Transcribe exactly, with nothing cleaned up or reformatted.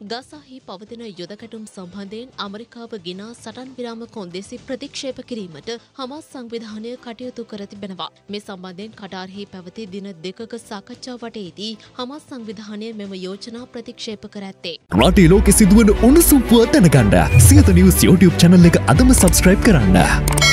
ගසාහි පවතින යුදකැටුම් සම්බන්ධයෙන් ඇමරිකාව ගෙනා සටන් විරාම කොන්දේසි ප්‍රතික්ෂේප කිරීමට හමාස් සංවිධානය කටයුතු කර තිබෙනවා. මේ සම්බන්ධයෙන් කටාරෙහි පැවති දින දෙකක සාකච්ඡා වටේදී හමාස් සංවිධානය මෙම යෝජනා ප්‍රතික්ෂේප කර ඇත්තේ. රටේ ලෝකෙ සිදුවන උණුසුම් පුවත් දැනගන්න සියත නිවුස් YouTube channel එක අදම subscribe කරන්න.